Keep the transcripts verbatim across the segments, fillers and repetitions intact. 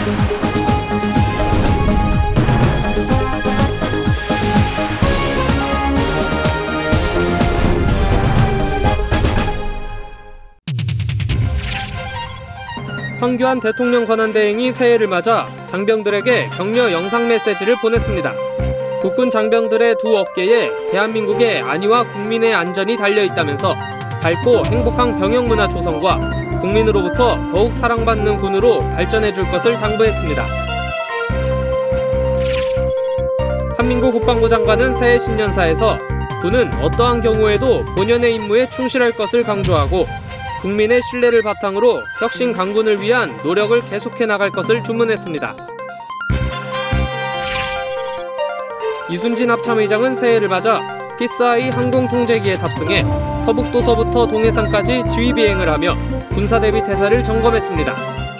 황교안 대통령 권한대행이 새해를 맞아 장병들에게 격려 영상 메시지를 보냈습니다. 국군 장병들의 두 어깨에 대한민국의 안위와 국민의 안전이 달려있다면서 밝고 행복한 병영문화 조성과 국민으로부터 더욱 사랑받는 군으로 발전해줄 것을 당부했습니다. 한민구 국방부 장관은 새해 신년사에서 군은 어떠한 경우에도 본연의 임무에 충실할 것을 강조하고 국민의 신뢰를 바탕으로 혁신 강군을 위한 노력을 계속해 나갈 것을 주문했습니다. 이순진 합참의장은 새해를 맞아 피스아이 항공통제기에 탑승해 서북도서부터 동해상까지 지휘 비행을 하며 군사대비 태세를 점검했습니다.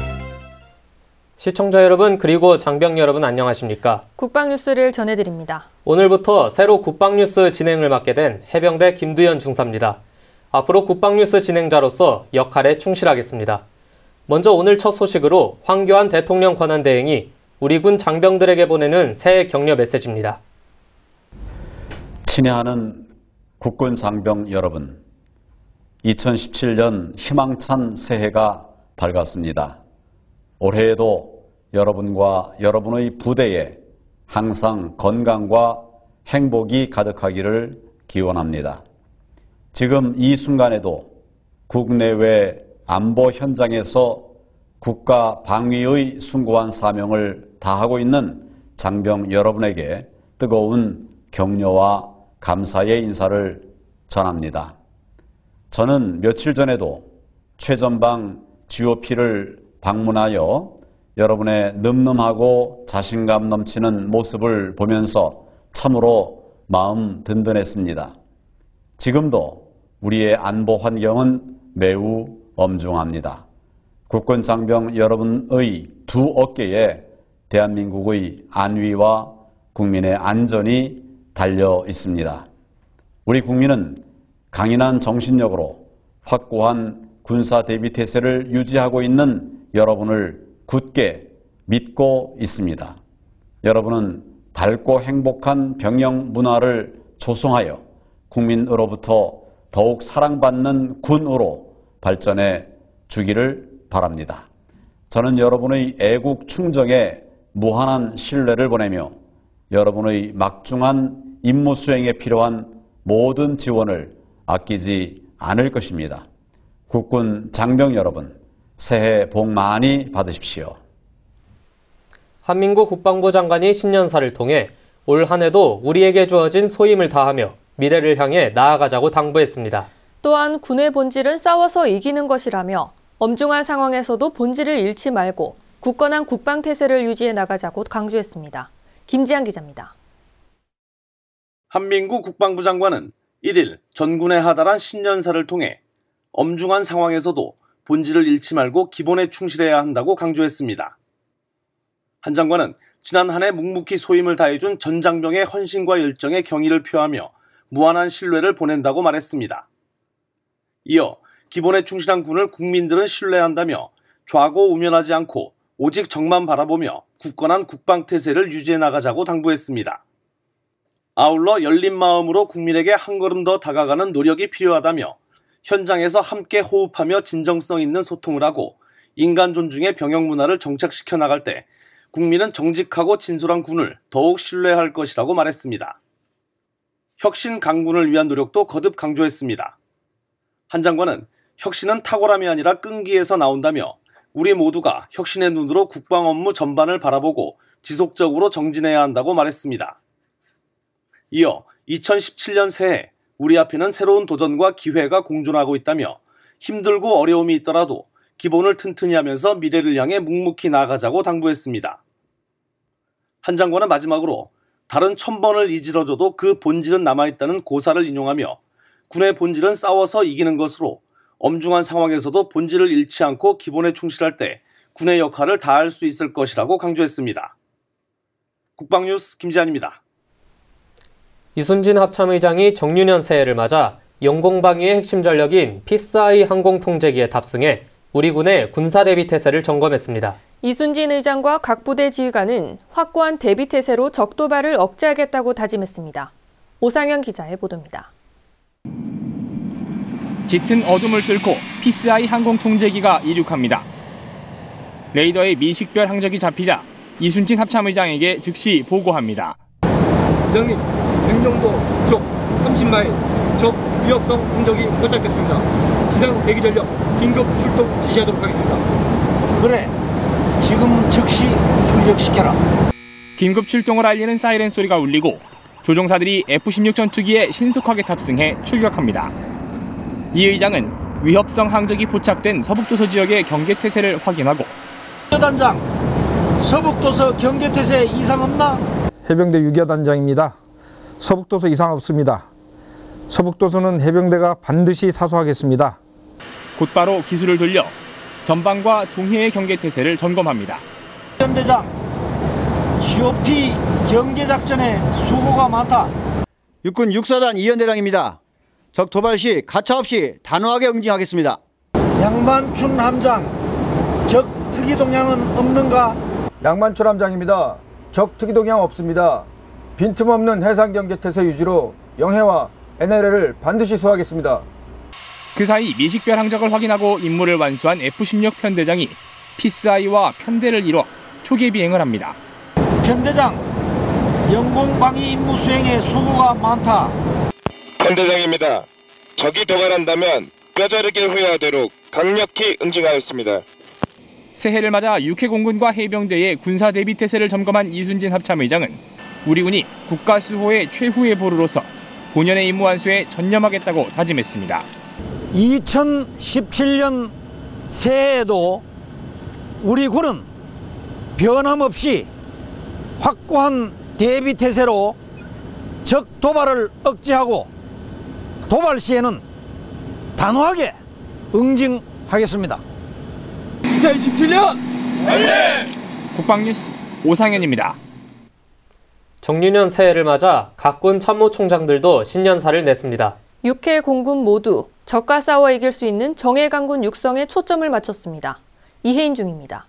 시청자 여러분 그리고 장병 여러분 안녕하십니까? 국방뉴스를 전해드립니다. 오늘부터 새로 국방뉴스 진행을 맡게 된 해병대 김두현 중사입니다. 앞으로 국방뉴스 진행자로서 역할에 충실하겠습니다. 먼저 오늘 첫 소식으로 황교안 대통령 권한대행이 우리 군 장병들에게 보내는 새해 격려 메시지입니다. 친애하는 국군 장병 여러분, 이천십칠 년 희망찬 새해가 밝았습니다. 올해에도 여러분과 여러분의 부대에 항상 건강과 행복이 가득하기를 기원합니다. 지금 이 순간에도 국내외 안보 현장에서 국가 방위의 숭고한 사명을 다하고 있는 장병 여러분에게 뜨거운 격려와 감사의 인사를 전합니다. 저는 며칠 전에도 최전방 지오피를 방문하여 여러분의 늠름하고 자신감 넘치는 모습을 보면서 참으로 마음 든든했습니다. 지금도 우리의 안보 환경은 매우 엄중합니다. 국군 장병 여러분의 두 어깨에 대한민국의 안위와 국민의 안전이 달려 있습니다. 우리 국민은 강인한 정신력으로 확고한 군사 대비 태세를 유지하고 있는 여러분을 굳게 믿고 있습니다. 여러분은 밝고 행복한 병영 문화를 조성하여 국민으로부터 더욱 사랑받는 군으로 발전해 주기를 바랍니다. 저는 여러분의 애국 충정에 무한한 신뢰를 보내며 여러분의 막중한 임무 수행에 필요한 모든 지원을 아끼지 않을 것입니다. 국군 장병 여러분, 새해 복 많이 받으십시오. 한민구 국방부 장관이 신년사를 통해 올 한 해도 우리에게 주어진 소임을 다하며 미래를 향해 나아가자고 당부했습니다. 또한 군의 본질은 싸워서 이기는 것이라며 엄중한 상황에서도 본질을 잃지 말고 굳건한 국방태세를 유지해 나가자고 강조했습니다. 김지한 기자입니다. 한민구 국방부 장관은 일 일 전군에 하달한 신년사를 통해 엄중한 상황에서도 본질을 잃지 말고 기본에 충실해야 한다고 강조했습니다. 한 장관은 지난 한 해 묵묵히 소임을 다해준 전 장병의 헌신과 열정에 경의를 표하며 무한한 신뢰를 보낸다고 말했습니다. 이어 기본에 충실한 군을 국민들은 신뢰한다며 좌고우면하지 않고 오직 적만 바라보며 굳건한 국방태세를 유지해 나가자고 당부했습니다. 아울러 열린 마음으로 국민에게 한 걸음 더 다가가는 노력이 필요하다며 현장에서 함께 호흡하며 진정성 있는 소통을 하고 인간 존중의 병영 문화를 정착시켜 나갈 때 국민은 정직하고 진솔한 군을 더욱 신뢰할 것이라고 말했습니다. 혁신 강군을 위한 노력도 거듭 강조했습니다. 한 장관은 혁신은 탁월함이 아니라 끈기에서 나온다며 우리 모두가 혁신의 눈으로 국방 업무 전반을 바라보고 지속적으로 정진해야 한다고 말했습니다. 이어 이천십칠 년 새해 우리 앞에는 새로운 도전과 기회가 공존하고 있다며 힘들고 어려움이 있더라도 기본을 튼튼히 하면서 미래를 향해 묵묵히 나아가자고 당부했습니다. 한 장관은 마지막으로 다른 천 번을 이질러줘도 그 본질은 남아있다는 고사를 인용하며 군의 본질은 싸워서 이기는 것으로 엄중한 상황에서도 본질을 잃지 않고 기본에 충실할 때 군의 역할을 다할 수 있을 것이라고 강조했습니다. 국방뉴스 김지한입니다. 이순진 합참의장이 정유년 새해를 맞아 영공방위의 핵심 전력인 피스아이 항공통제기에 탑승해 우리 군의 군사대비 태세를 점검했습니다. 이순진 의장과 각 부대 지휘관은 확고한 대비태세로 적도발을 억제하겠다고 다짐했습니다. 오상현 기자의 보도입니다. 짙은 어둠을 뚫고 피스아이 항공통제기가 이륙합니다. 레이더에 미식별 항적이 잡히자 이순진 합참의장에게 즉시 보고합니다. 부장님, 백령도 북쪽 삼십 마일 적 위협성 흔적이 포착됐습니다. 지상 대기 전력 긴급 출동 지시하도록 하겠습니다. 그래, 지금 즉시 출격시켜라. 긴급 출동을 알리는 사이렌 소리가 울리고 조종사들이 에프 십육 전투기에 신속하게 탑승해 출격합니다. 이 의장은 위협성 항적이 포착된 서북도서 지역의 경계태세를 확인하고 단장, 서북도서 경계태세 이상 없나? 해병대 유기하 단장입니다. 서북도서 이상 없습니다. 서북도서는 해병대가 반드시 사수하겠습니다. 곧바로 기술을 돌려 전방과 동해의 경계태세를 점검합니다. 대장, 지오피 경계작전에 수고가 많다. 육군 육사단 이연대장입니다. 적 도발 시 가차없이 단호하게 응징하겠습니다. 양만춘 함장, 적 특이 동향은 없는가? 양만출 함장입니다. 적 특이 동향 없습니다. 빈틈없는 해상 경계태세 유지로 영해와 엔엘엘을 반드시 수하겠습니다. 그 사이 미식별 항적을 확인하고 임무를 완수한 에프 십육 편대장이 피스아이와 편대를 이뤄 초계 비행을 합니다. 편대장, 영공방위 임무 수행에 수고가 많다. 편대장입니다. 적이 도발한다면 뼈저리게 후회하도록 강력히 응징하였습니다. 새해를 맞아 육해 공군과 해병대의 군사 대비 태세를 점검한 이순진 합참의장은 우리 군이 국가 수호의 최후의 보루로서 본연의 임무 완수에 전념하겠다고 다짐했습니다. 이천십칠 년 새해에도 우리 군은 변함없이 확고한 대비 태세로 적 도발을 억제하고 도발 시에는 단호하게 응징하겠습니다. 이천십칠 년 국방뉴스 오상현입니다. 정유년 새해를 맞아 각군 참모총장들도 신년사를 냈습니다. 육해 공군 모두 적과 싸워 이길 수 있는 정예강군 육성에 초점을 맞췄습니다. 이혜인 중입니다.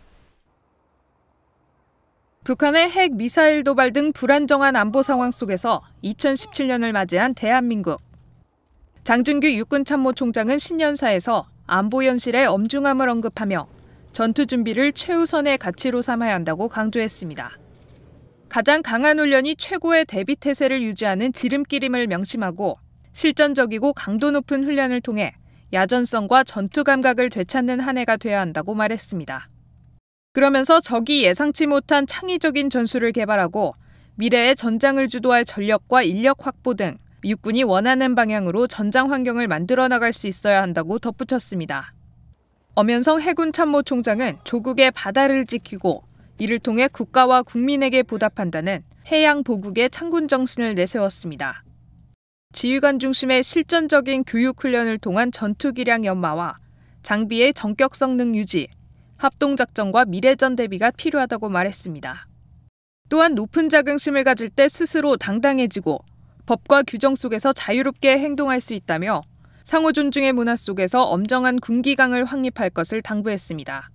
북한의 핵 미사일 도발 등 불안정한 안보 상황 속에서 이천십칠 년을 맞이한 대한민국. 장준규 육군 참모총장은 신년사에서 안보 현실의 엄중함을 언급하며 전투 준비를 최우선의 가치로 삼아야 한다고 강조했습니다. 가장 강한 훈련이 최고의 대비 태세를 유지하는 지름길임을 명심하고 실전적이고 강도 높은 훈련을 통해 야전성과 전투 감각을 되찾는 한 해가 돼야 한다고 말했습니다. 그러면서 적이 예상치 못한 창의적인 전술을 개발하고 미래의 전장을 주도할 전력과 인력 확보 등 육군이 원하는 방향으로 전장 환경을 만들어 나갈 수 있어야 한다고 덧붙였습니다. 엄연성 해군 참모총장은 조국의 바다를 지키고 이를 통해 국가와 국민에게 보답한다는 해양 보국의 창군 정신을 내세웠습니다. 지휘관 중심의 실전적인 교육 훈련을 통한 전투 기량 연마와 장비의 전격 성능 유지, 합동작전과 미래전 대비가 필요하다고 말했습니다. 또한 높은 자긍심을 가질 때 스스로 당당해지고 법과 규정 속에서 자유롭게 행동할 수 있다며 상호 존중의 문화 속에서 엄정한 군기강을 확립할 것을 당부했습니다.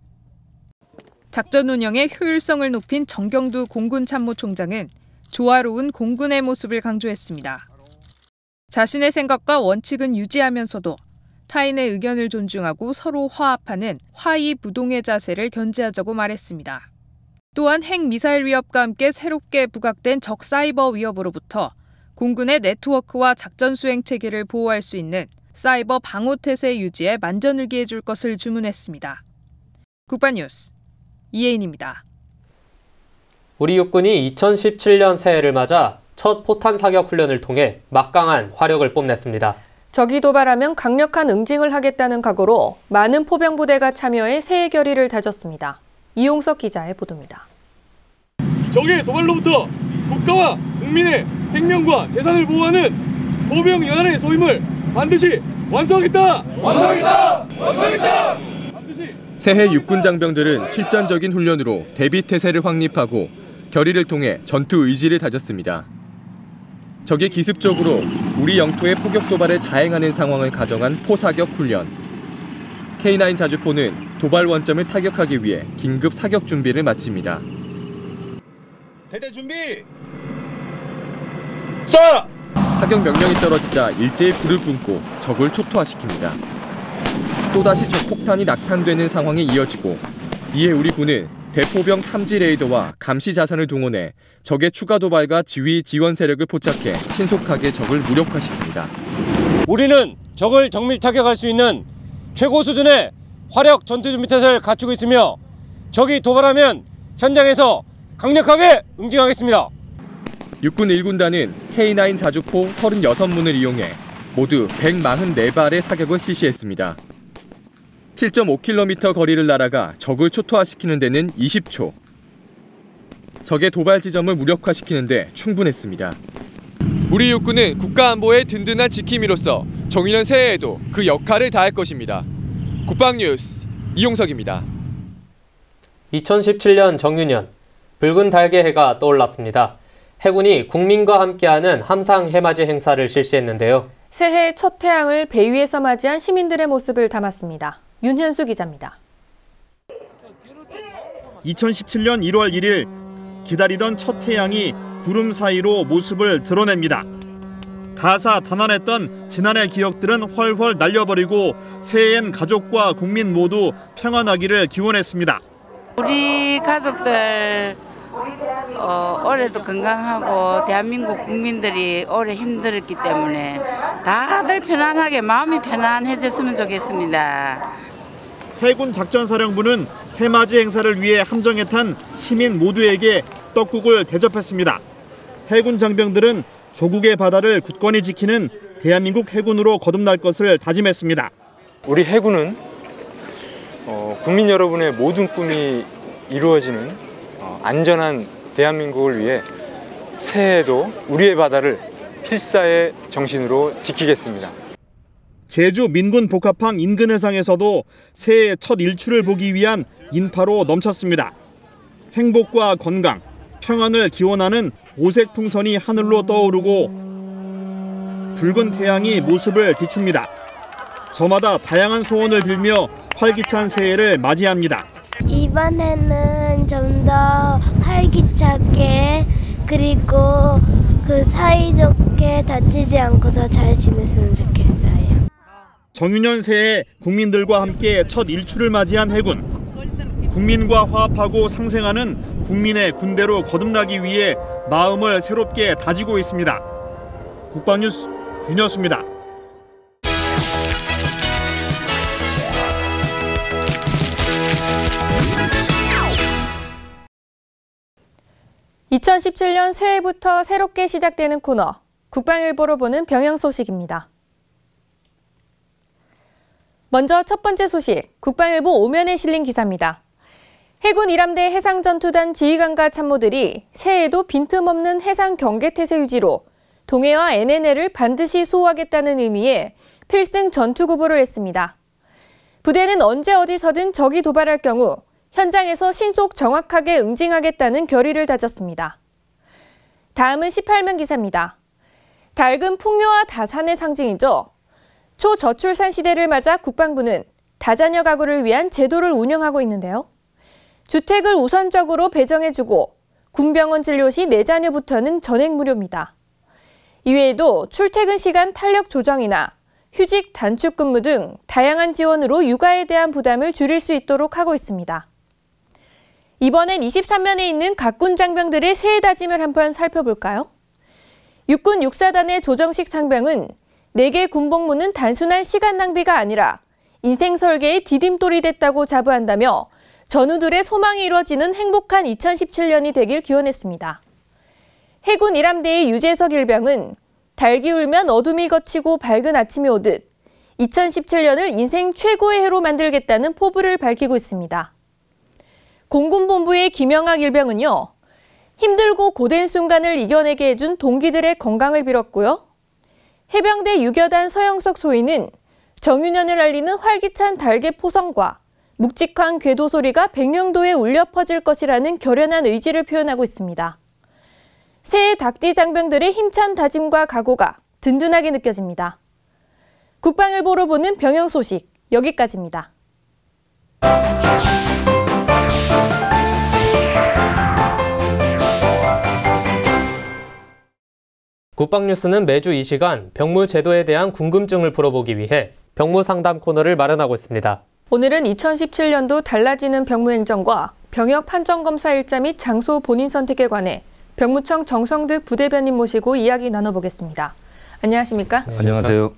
작전 운영의 효율성을 높인 정경두 공군 참모총장은 조화로운 공군의 모습을 강조했습니다. 자신의 생각과 원칙은 유지하면서도 타인의 의견을 존중하고 서로 화합하는 화이부동의 자세를 견지하자고 말했습니다. 또한 핵 미사일 위협과 함께 새롭게 부각된 적 사이버 위협으로부터 공군의 네트워크와 작전 수행 체계를 보호할 수 있는 사이버 방호 태세 유지에 만전을 기해 줄 것을 주문했습니다. 국방뉴스 이혜인입니다. 우리 육군이 이천십칠 년 새해를 맞아 첫 포탄 사격 훈련을 통해 막강한 화력을 뽐냈습니다. 적이 도발하면 강력한 응징을 하겠다는 각오로 많은 포병부대가 참여해 새해 결의를 다졌습니다. 이용석 기자의 보도입니다. 적의 도발로부터 국가와 국민의 생명과 재산을 보호하는 보병 연안의 소임을 반드시 완수하겠다! 완수하겠다! 완수하겠다! 새해 육군 장병들은 실전적인 훈련으로 대비 태세를 확립하고 결의를 통해 전투 의지를 다졌습니다. 적이 기습적으로 우리 영토의 포격 도발을 자행하는 상황을 가정한 포사격 훈련. 케이 나인 자주포는 도발 원점을 타격하기 위해 긴급 사격 준비를 마칩니다. 대대 준비! 쏴! 사격 명령이 떨어지자 일제히 불을 뿜고 적을 초토화시킵니다. 또다시 적 폭탄이 낙탄되는 상황이 이어지고 이에 우리 군은 대포병 탐지 레이더와 감시 자산을 동원해 적의 추가 도발과 지휘 지원 세력을 포착해 신속하게 적을 무력화시킵니다. 우리는 적을 정밀 타격할 수 있는 최고 수준의 화력 전투 준비 태세를 갖추고 있으며 적이 도발하면 현장에서 강력하게 응징하겠습니다. 육군 일 군단은 케이 나인 자주포 서른여섯 문을 이용해 모두 백사십사 발의 사격을 실시했습니다. 칠 점 오 킬로미터 거리를 날아가 적을 초토화시키는 데는 이십 초. 적의 도발 지점을 무력화시키는 데 충분했습니다. 우리 육군은 국가안보의 든든한 지킴이로서 정의년 새해에도 그 역할을 다할 것입니다. 국방뉴스 이용석입니다. 이천십칠 년 정유년, 붉은 달개 해가 떠올랐습니다. 해군이 국민과 함께하는 함상 해맞이 행사를 실시했는데요. 새해 첫 태양을 배 위에서 맞이한 시민들의 모습을 담았습니다. 윤현수 기자입니다. 이천십칠 년 일월 일일 기다리던 첫 태양이 구름 사이로 모습을 드러냅니다. 다사다난했던 지난해 기억들은 훨훨 날려버리고 새해엔 가족과 국민 모두 평안하기를 기원했습니다. 우리 가족들 어, 올해도 건강하고 대한민국 국민들이 올해 힘들었기 때문에 다들 편안하게 마음이 편안해졌으면 좋겠습니다. 해군 작전사령부는 해맞이 행사를 위해 함정에 탄 시민 모두에게 떡국을 대접했습니다. 해군 장병들은 조국의 바다를 굳건히 지키는 대한민국 해군으로 거듭날 것을 다짐했습니다. 우리 해군은 어, 국민 여러분의 모든 꿈이 이루어지는 어, 안전한 대한민국을 위해 새해에도 우리의 바다를 필사의 정신으로 지키겠습니다. 제주 민군 복합항 인근 해상에서도 새해 첫 일출을 보기 위한 인파로 넘쳤습니다. 행복과 건강, 평안을 기원하는 오색 풍선이 하늘로 떠오르고 붉은 태양이 모습을 비춥니다. 저마다 다양한 소원을 빌며 활기찬 새해를 맞이합니다. 이번에는 좀 더 활기차게 그리고 그 사이좋게 다치지 않고 더 잘 지냈으면 좋겠어요. 정유년 새해 국민들과 함께 첫 일출을 맞이한 해군. 국민과 화합하고 상생하는 국민의 군대로 거듭나기 위해 마음을 새롭게 다지고 있습니다. 국방뉴스 윤여수입니다. 이천십칠 년 새해부터 새롭게 시작되는 코너, 국방일보로 보는 병영 소식입니다. 먼저 첫 번째 소식, 국방일보 오면에 실린 기사입니다. 해군 일함대 해상전투단 지휘관과 참모들이 새해에도 빈틈없는 해상 경계태세 유지로 동해와 엔엔엘을 반드시 수호하겠다는 의미의 필승 전투구보를 했습니다. 부대는 언제 어디서든 적이 도발할 경우 현장에서 신속 정확하게 응징하겠다는 결의를 다졌습니다. 다음은 십팔 면 기사입니다. 밝은 풍요와 다산의 상징이죠. 초저출산 시대를 맞아 국방부는 다자녀 가구를 위한 제도를 운영하고 있는데요. 주택을 우선적으로 배정해주고 군병원 진료 시 내 자녀부터는 전액 무료입니다. 이외에도 출퇴근 시간 탄력 조정이나 휴직 단축 근무 등 다양한 지원으로 육아에 대한 부담을 줄일 수 있도록 하고 있습니다. 이번엔 이십삼 면에 있는 각군 장병들의 새해 다짐을 한번 살펴볼까요? 육군 육사단의 조정식 상병은 내개 군복무는 단순한 시간 낭비가 아니라 인생 설계의 디딤돌이 됐다고 자부한다며 전우들의 소망이 이루어지는 행복한 이천십칠 년이 되길 기원했습니다. 해군 일함대의 유재석 일병은 달기 울면 어둠이 걷히고 밝은 아침이 오듯 이천십칠 년을 인생 최고의 해로 만들겠다는 포부를 밝히고 있습니다. 공군본부의 김영학 일병은요, 힘들고 고된 순간을 이겨내게 해준 동기들의 건강을 빌었고요. 해병대 유교단 서영석 소위는 정유년을 알리는 활기찬 달개 포성과 묵직한 궤도 소리가 백령도에 울려 퍼질 것이라는 결연한 의지를 표현하고 있습니다. 새해 닭띠 장병들의 힘찬 다짐과 각오가 든든하게 느껴집니다. 국방일보로 보는 병영 소식 여기까지입니다. 국방뉴스는 매주 이 시간 병무 제도에 대한 궁금증을 풀어보기 위해 병무 상담 코너를 마련하고 있습니다. 오늘은 이천십칠 년도 달라지는 병무행정과 병역 판정검사 일자 및 장소 본인 선택에 관해 병무청 정성득 부대변인 모시고 이야기 나눠보겠습니다. 안녕하십니까? 네, 안녕하세요.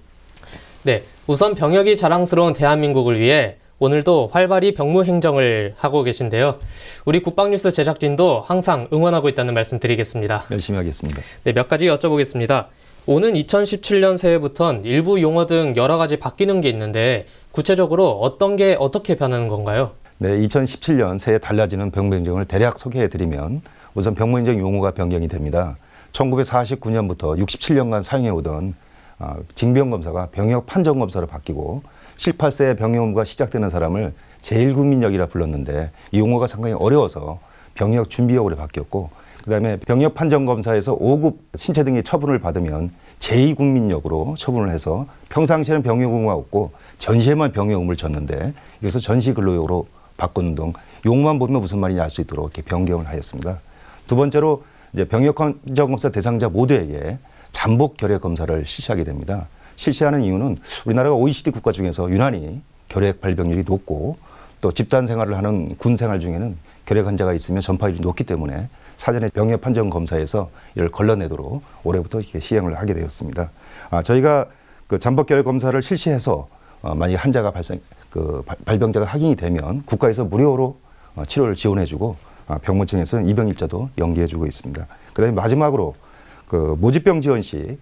네, 우선 병역이 자랑스러운 대한민국을 위해 오늘도 활발히 병무행정을 하고 계신데요. 우리 국방뉴스 제작진도 항상 응원하고 있다는 말씀 드리겠습니다. 열심히 하겠습니다. 네, 몇 가지 여쭤보겠습니다. 오는 이천십칠 년 새해부터는 일부 용어 등 여러 가지 바뀌는 게 있는데 구체적으로 어떤 게 어떻게 변하는 건가요? 네, 이천십칠 년 새해 달라지는 병무행정을 대략 소개해드리면 우선 병무행정 용어가 변경이 됩니다. 천구백사십구 년부터 육십칠 년간 사용해오던 어, 징병검사가 병역 판정검사로 바뀌고 십팔 세 병역 의무가 시작되는 사람을 제일 국민역이라 불렀는데 이 용어가 상당히 어려워서 병역 준비역으로 바뀌었고 그다음에 병역 판정검사에서 오 급 신체 등의 처분을 받으면 제이 국민역으로 처분을 해서 평상시에는 병역 의무가 없고 전시에만 병역 의무를 졌는데 여기서 전시 근로역으로 바꾸는 등 용어만 보면 무슨 말인지 알 수 있도록 이렇게 변경을 하였습니다. 두 번째로 이제 병역 판정검사 대상자 모두에게 잠복 결핵 검사를 실시하게 됩니다. 실시하는 이유는 우리나라가 오이시디 국가 중에서 유난히 결핵 발병률이 높고 또 집단 생활을 하는 군 생활 중에는 결핵 환자가 있으면 전파율이 높기 때문에 사전에 병역 판정 검사에서 이를 걸러내도록 올해부터 이렇게 시행을 하게 되었습니다. 아, 저희가 그 잠복 결핵 검사를 실시해서 어, 만약 환자가 발생 그 발병자가 확인이 되면 국가에서 무료로 어, 치료를 지원해주고 어, 병무청에서는 입영 일자도 연계해주고 있습니다. 그다음에 마지막으로 그 모집병 지원 시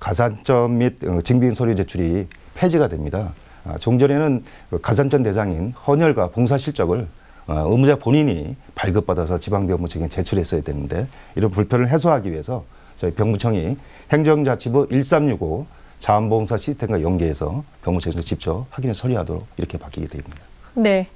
가산점 및 증빙 서류 제출이 폐지가 됩니다. 종전에는 가산점 대상인 헌혈과 봉사 실적을 의무자 본인이 발급받아서 지방병무청에 제출했어야 되는데 이런 불편을 해소하기 위해서 저희 병무청이 행정자치부 일삼육오 자원봉사 시스템과 연계해서 병무청에서 직접 확인해 처리하도록 이렇게 바뀌게 됩니다. 네,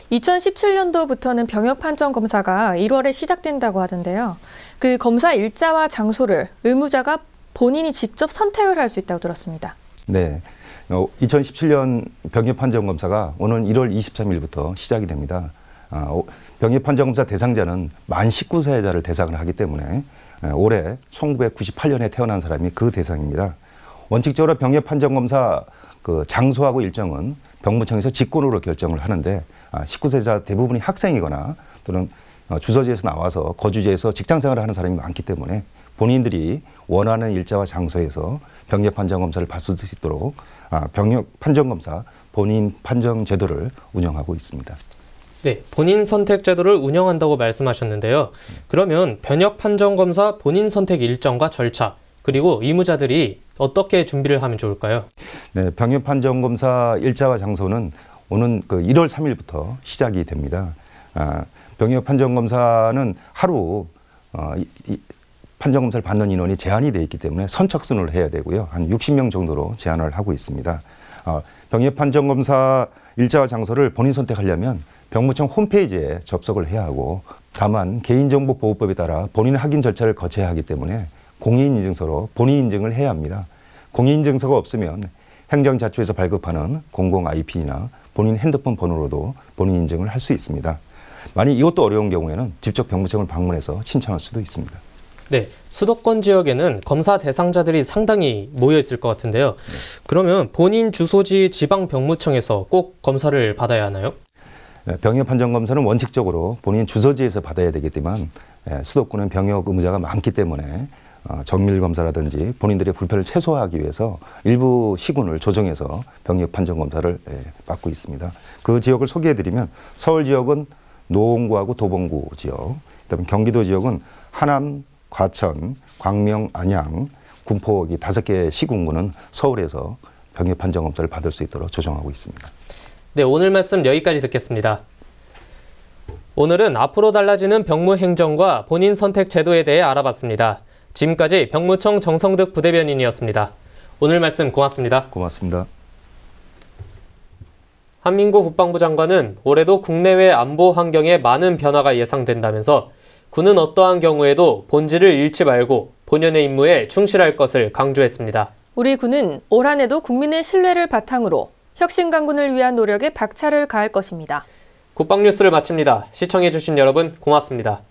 이천십칠 년도부터는 병역 판정 검사가 일월에 시작된다고 하던데요. 그 검사 일자와 장소를 의무자가 본인이 직접 선택을 할 수 있다고 들었습니다. 네, 어, 이천십칠 년 병역 판정 검사가 오는 일월 이십삼일부터 시작이 됩니다. 어, 병역 판정 검사 대상자는 만 십구 세자를 대상을 하기 때문에 에, 올해 천구백구십팔 년에 태어난 사람이 그 대상입니다. 원칙적으로 병역 판정 검사 그 장소하고 일정은 병무청에서 직권으로 결정을 하는데 아, 십구 세자 대부분이 학생이거나 또는 어, 주소지에서 나와서 거주지에서 직장생활을 하는 사람이 많기 때문에 본인들이 원하는 일자와 장소에서 병역 판정 검사를 받을 수 있도록 아, 병역 판정 검사 본인 판정 제도를 운영하고 있습니다. 네, 본인 선택 제도를 운영한다고 말씀하셨는데요. 그러면 병역 판정 검사 본인 선택 일정과 절차 그리고 의무자들이 어떻게 준비를 하면 좋을까요? 네, 병역 판정 검사 일자와 장소는 오는 그 일월 삼일부터 시작이 됩니다. 아, 병역 판정 검사는 하루 어, 이, 이, 판정 검사를 받는 인원이 제한이 되어 있기 때문에 선착순을 해야 되고요. 한 육십 명 정도로 제한을 하고 있습니다. 어, 병역 판정 검사 일자와 장소를 본인 선택하려면 병무청 홈페이지에 접속을 해야 하고 다만 개인정보보호법에 따라 본인 확인 절차를 거쳐야 하기 때문에 공인인증서로 본인 인증을 해야 합니다. 공인인증서가 없으면 행정자치부에서 발급하는 공공 아이피나 본인 핸드폰 번호로도 본인 인증을 할 수 있습니다. 만약 이것도 어려운 경우에는 직접 병무청을 방문해서 신청할 수도 있습니다. 네, 수도권 지역에는 검사 대상자들이 상당히 모여 있을 것 같은데요. 네. 그러면 본인 주소지 지방병무청에서 꼭 검사를 받아야 하나요? 네, 병역 판정 검사는 원칙적으로 본인 주소지에서 받아야 되겠지만 네, 수도권은 병역 의무자가 많기 때문에 어, 정밀 검사라든지 본인들의 불편을 최소화하기 위해서 일부 시군을 조정해서 병역 판정 검사를 네, 받고 있습니다. 그 지역을 소개해드리면 서울 지역은 노원구하고 도봉구 지역, 그다음에 경기도 지역은 하남, 과천, 광명, 안양, 군포 이 다섯 개 시군구는 서울에서 병역 판정 검사를 받을 수 있도록 조정하고 있습니다. 네, 오늘 말씀 여기까지 듣겠습니다. 오늘은 앞으로 달라지는 병무행정과 본인 선택 제도에 대해 알아봤습니다. 지금까지 병무청 정성득 부대변인이었습니다. 오늘 말씀 고맙습니다. 고맙습니다. 한민구 국방부 장관은 올해도 국내외 안보 환경에 많은 변화가 예상된다면서 군은 어떠한 경우에도 본질을 잃지 말고 본연의 임무에 충실할 것을 강조했습니다. 우리 군은 올 한 해도 국민의 신뢰를 바탕으로 혁신강군을 위한 노력에 박차를 가할 것입니다. 국방뉴스를 마칩니다. 시청해주신 여러분 고맙습니다.